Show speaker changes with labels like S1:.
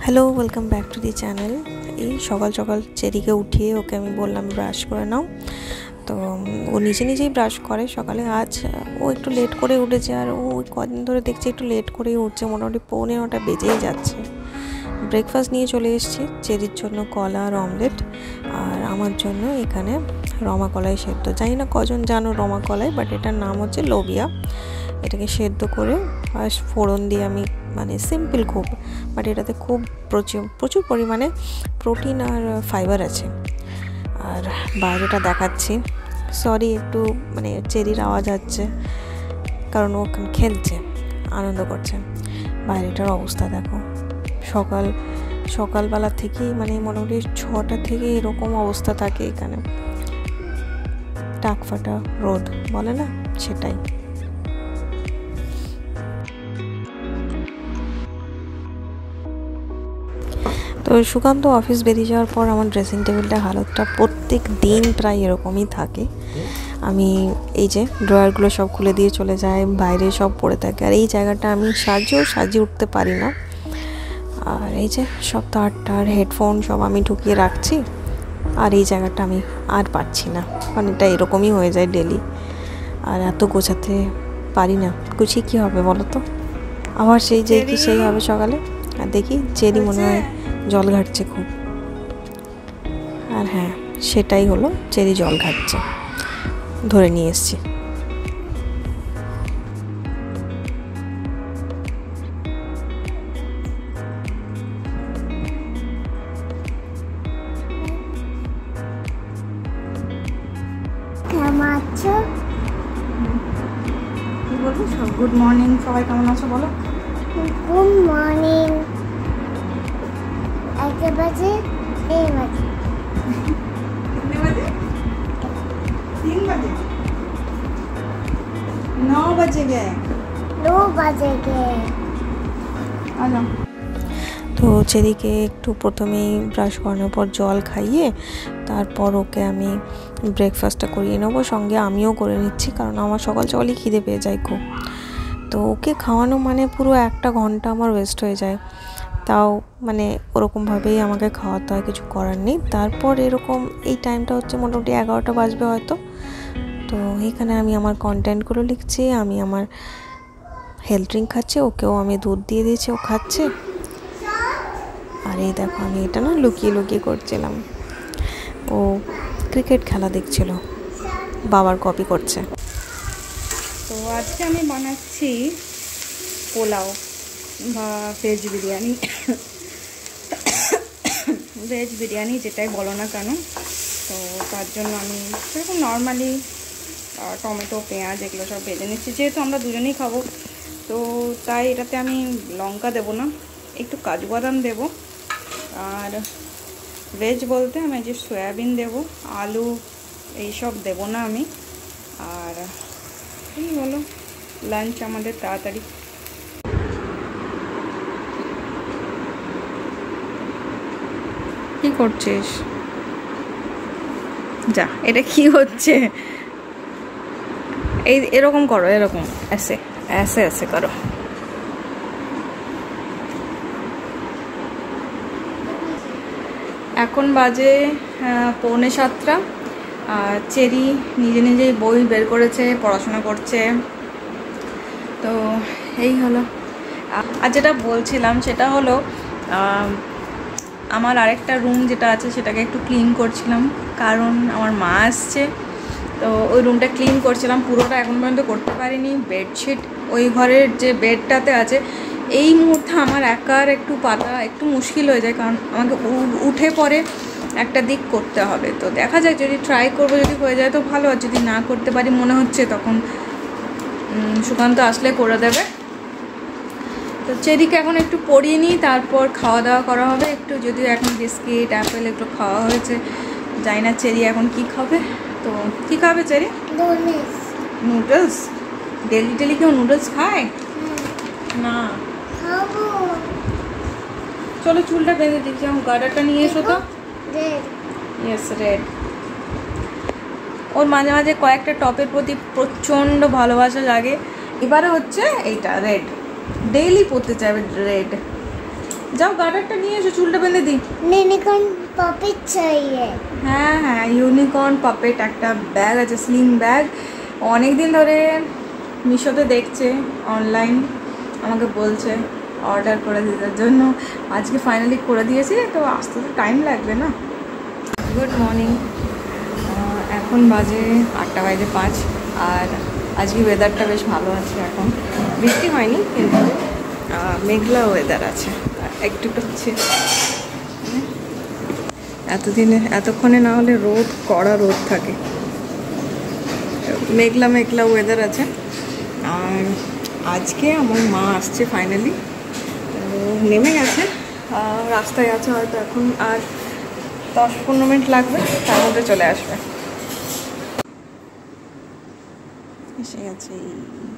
S1: Hello, welcome back to the channel. এই সকাল সকাল চেরিকে উঠিয়ে ওকে আমি বললাম ব্রাশ করে নাও। তো ও নিজেই ব্রাশ করে সকালে। আজ ও একটু লেট করে উঠেছে, আর ও কদিন ধরে দেখছি একটু লেট করেই উঠছে, মোটামুটি 9:45 বেজেই যাচ্ছে। ব্রেকফাস্ট নিয়ে চলে এসেছি, চেরির জন্য কলা আর অমলেট, আর আমার জন্য এখানে রমা কলাই সেদ্ধ। জানি না কজন জানো রমা কলাই, বাট এটার নাম হচ্ছে লোবিয়া। এটাকে সেদ্ধ করে আর ফোড়ন দিয়ে আমি, মানে সিম্পল খুব, বাট এটাতে খুব প্রচুর পরিমাণে প্রোটিন আর ফাইবার আছে। আর বাইরেটা দেখাচ্ছি, সরি একটু মানে চেরির আওয়াজ হচ্ছে, কারণ ও খেলছে, আনন্দ করছে। বাইরেটার অবস্থা দেখো, সকালবেলা থেকেই মানে মোটামুটি 6টা থেকে এরকম অবস্থা থাকে এখানে, টাক ফাটা রোদ বলে না, সেটাই। তো সুকান্ত অফিস বেরিয়ে যাওয়ার পর আমার ড্রেসিং টেবিলটা হালতটা প্রত্যেক দিন প্রায় এরকমই থাকে। আমি এই যে ড্রয়ারগুলো সব খুলে দিয়ে চলে যায়, বাইরে সব পড়ে থাকে, আর এই জায়গাটা আমি সাজিয়ে উঠতে পারি না। আর এই যে সব তার হেডফোন সব আমি ঢুকিয়ে রাখছি, আর এই জায়গাটা আমি আর পারছি না, মানে এটা এরকমই হয়ে যায় ডেলি। আর এত গোছাতে পারি না, গুছিয়ে কী হবে বলো তো, আবার সেই যে কি সেই হবে সকালে। আর দেখি চেরি মনে হয় জল ঘাটছে খুব, আর হ্যাঁ সেটাই হলো, চেরি জল ঘাটছে, ধরে নিয়ে এসছি।
S2: কি বলবো, সব গুড মর্নিং, সবাই কেমন আছো বলো।
S3: Good morning. 1 बजे 3 बजे
S2: 3 बजे 9 बजे गए
S3: 9 बजे गए।
S2: आ जाओ।
S1: তো চেরিকে একটু প্রথমেই ব্রাশ করানোর পর জল খাইয়ে তারপর ওকে আমি ব্রেকফাস্টটা করিয়ে নেবো, সঙ্গে আমিও করে নিচ্ছি, কারণ আমার সকাল সকালই খিদে পেয়ে যায় খুব। তো ওকে খাওয়ানো মানে পুরো 1 ঘন্টা আমার ওয়েস্ট হয়ে যায়, তাও মানে ওরকমভাবেই আমাকে খাওয়াতে হয়, কিছু করার নেই। তারপর এরকম এই টাইমটা হচ্ছে মোটামুটি 11টা বাজবে হয়তো। তো এখানে আমি আমার কন্টেন্টগুলো লিখছি, আমি আমার হেলথ ড্রিঙ্ক খাচ্ছি, ওকেও আমি দুধ দিয়ে দিয়েছি, ও খাচ্ছে। আর এই দেখো আমি এটা না লুকিয়ে করছিলাম, ও ক্রিকেট খেলা দেখছিল, বাবার কপি করছে।
S2: তো আজকে আমি বানাচ্ছি পোলাও বা ভেজ বিরিয়ানি যেটাই বলো না কেন। তো তার জন্য আমি সেরকম নর্মালি টমেটো পেঁয়াজ এগুলো সব ভেজে নিচ্ছি, যেহেতু আমরা দুজনেই খাবো। তো তাই এটাতে আমি লঙ্কা দেবো না, একটু কাজু বাদাম দেবো, আর ভেজ বলতে আমি যে সয়াবিন দেবো, আলু এইসব দেবো না আমি। আর এই হলো লাঞ্চ আমাদের তাড়াতাড়ি। কি করছিস? যা, এটা কি হচ্ছে? এই এরকম করো, এরকম এসে করো। এখন বাজে 6:45। আর চেরি নিজেই বই বের করেছে, পড়াশোনা করছে। তো এই হলো। আর যেটা বলছিলাম সেটা হলো, আমার আরেকটা রুম যেটা আছে সেটাকে একটু ক্লিন করছিলাম, কারণ আমার মা আসছে। তো ওই রুমটা ক্লিন করছিলাম, পুরোটা এখন পর্যন্ত করতে পারিনি। বেডশিট ওই ঘরের যে বেডটাতে আছে, এই মুহূর্তে আমার একার একটু পাতা একটু মুশকিল হয়ে যায়, কারণ আমাকে উঠে পরে একটা দিক করতে হবে। তো দেখা যাক, যদি ট্রাই করবো, যদি হয়ে যায় তো ভালো, আর যদি না করতে পারি মনে হচ্ছে তখন সুকান্ত আসলে করে দেবে। তো চেরিকে এখন একটু পড়িয়ে নিই, তারপর খাওয়া দাওয়া করা হবে একটু, যদিও এখন বিস্কিট অ্যাপেল একটু খাওয়া হয়েছে। জানি না চেরি এখন কি খাবে। তো কি খাবে চেরি? নুডলস। ডেলি কেউ নুডলস খায় না। চলো চুলটা বেঁধে দিচ্ছি, আমার গার্ডারটা নিয়ে এসো তো। Yes, red. ওর মাঝে মাঝে কয়েকটা টপের প্রতি প্রচণ্ড ভালোবাসা লাগে, এবারে হচ্ছে এইটা রেড, ডেইলি পরতে চাইবে রেড। যাও গার্ডারটা নিয়ে এসো, চুলটা বেঁধে দিই।
S3: यूनिकॉर्न पॉपिट चाहिए।
S2: হ্যাঁ হ্যাঁ, ইউনিকর্ন পাপেট একটা ব্যাগ আছে, স্লিং ব্যাগ। অনেক দিন ধরে মিশোতে দেখছে, অনলাইন আমাকে বলছে অর্ডার করে দিতে জন্য। আজকে ফাইনালি করে দিয়েছি, তো আসতে তো টাইম লাগবে না। গুড মর্নিং, এখন বাজে 8:05 আর আজকে ওয়েদারটা বেশ ভালো আছে। এখন বৃষ্টি হয়নি কিন্তু মেঘলা ওয়েদার আছে, একটু হচ্ছে। এতক্ষণে না হলে রোদ, কড়া রোদ থাকে, মেঘলা মেঘলা ওয়েদার আছে। আর আজকে আমার মা আসছে ফাইনালি, নেমে গেছে, রাস্তায় আছে হয়তো, এখন আর 10-15 মিনিট লাগবে, তার মধ্যে চলে আসবে। এসে গেছে।